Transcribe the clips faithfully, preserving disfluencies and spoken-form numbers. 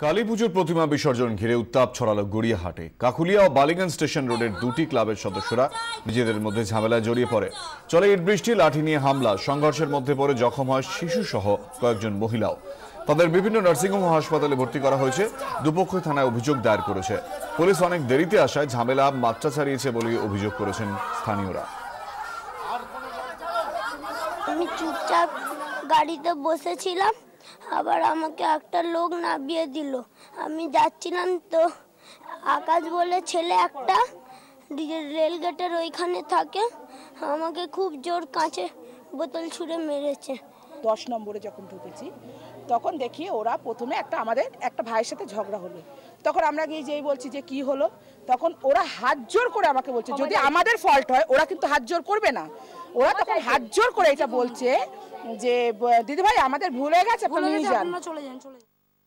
কালী পুজোর প্রতিমা বিসর্জন ঘিরে উত্তাপ ছড়ালো গড়িয়াহাটে। কাকুলিয়া ও বালিগঞ্জ স্টেশন রোডের দুটি ক্লাবের সদস্যরা নিজেদের মধ্যে ঝামেলায় জড়িয়ে পড়ে। চলে ইট বৃষ্টি, লাঠি নিয়ে হামলা, সংঘর্ষের মধ্যে পড়ে জখম হয় শিশু সহ কয়েকজন মহিলাও। তাদের বিভিন্ন নার্সিংহোম ও হাসপাতালে ভর্তি করা হয়েছে। দুপক্ষই থানায় অভিযোগ দায়ের করেছে। পুলিশ অনেক দেরিতে আসায় ঝামেলা মাত্রা ছাড়িয়েছে বলে অভিযোগ করেছেন স্থানীয়রা। আমি চুপচাপ গাড়িতে বসেছিলাম, আবার আমাকে একটা লোক নামিয়ে দিল। আমি যাচ্ছিলাম তো আকাশ বলে ছেলে একটা রেল গেটের ওইখানে থাকে, আমাকে খুব জোর কাঁচে বোতল ছুঁড়ে মেরেছে। দশ নম্বরে যখন ঢুকেছি তখন দেখি ওরা প্রথমে একটা আমাদের একটা ভাইয়ের সাথে ঝগড়া হলো। তখন আমরা গিয়ে যেই বলছি যে কি হলো, তখন ওরা হাত জোর করে আমাকে বলছে যদি আমাদের ফল্ট হয় ওরা কিন্তু হাত জোর করবে না। ওরা তখন হাত জোর করে এটা বলছে যে দিদি ভাই আমাদের ভুল হয়ে গেছে, আপনি নিয়ে যান, চলে যান চলে যান।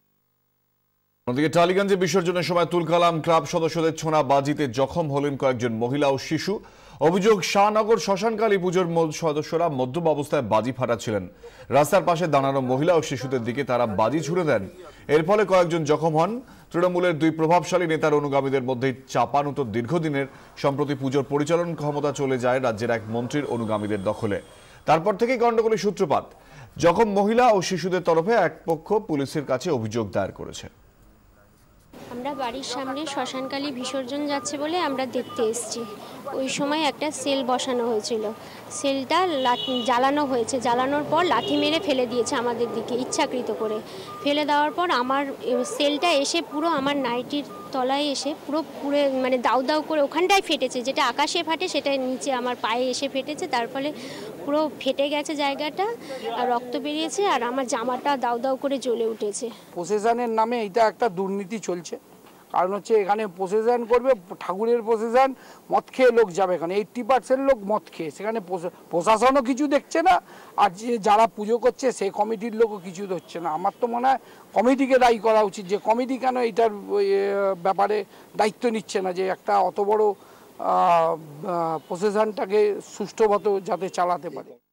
অন্যদিকে টালিগঞ্জে বিসর্জনের সময় তুলকালাম ক্লাব সদস্যদের ছোঁড়া বাজিতে জখম হলেন কয়েকজন মহিলা ও শিশু। অভিযোগ, শাহনগর শ্মশানকালী পুজোর সদস্যরা মদ্যপ অবস্থায় বাজি ফাটাচ্ছিলেন। রাস্তার পাশে দাঁড়ানো মহিলা ও শিশুদের দিকে তারা বাজি ছুড়ে দেন। এর ফলে কয়েকজন জখম হন। তৃণমূলের দুই প্রভাবশালী নেতার অনুগামীদের মধ্যে চাপানুত দীর্ঘদিনের সম্প্রতি পুজোর পরিচালন ক্ষমতা চলে যায় রাজ্যের এক মন্ত্রীর অনুগামীদের দখলে। তারপর থেকেই গন্ডগোলের সূত্রপাত। জখম মহিলা ও শিশুদের তরফে এক পক্ষ পুলিশের কাছে অভিযোগ দায়ের করেছে। আমরা বাড়ির সামনে শ্মশানকালী বিসর্জন যাচ্ছে বলে আমরা দেখতে এসেছি। ওই সময় একটা সেল বসানো হয়েছিল, সেলটা জ্বালানো হয়েছে, জ্বালানোর পর লাঠি মেরে ফেলে দিয়েছে আমাদের দিকে ইচ্ছাকৃত করে। ফেলে দেওয়ার পর আমার সেলটা এসে পুরো আমার নাইটির তলায় এসে পুরো পুরো মানে দাউ দাউ করে ওখানটায় ফেটেছে, যেটা আকাশে ফাটে সেটা নিচে আমার পায়ে এসে ফেটেছে। তার ফলে পুরো ফেটে গেছে জায়গাটা, আর রক্ত বেরিয়েছে, আর আমার জামাটা দাউ দাউ করে জ্বলে উঠেছে। প্রসেশনের নামে এটা একটা দুর্নীতি চলছে। কারণ হচ্ছে এখানে প্রসেশন করবে, ঠাকুরের প্রসেশন, মদ খেয়ে লোক যাবে। এখানে এইট্টি পার্সেন্ট লোক মদ খেয়ে, সেখানে প্রশাসনও কিছু দেখছে না, আর যে যারা পুজো করছে সেই কমিটির লোকও কিছু ধরছে না। আমার তো মনে হয় কমিটিকে দায়ী করা উচিত, যে কমিটি কেন এটার ব্যাপারে দায়িত্ব নিচ্ছে না, যে একটা অত বড় প্রসেশনটাকে সুষ্ঠুভাবে যাতে চালাতে পারে।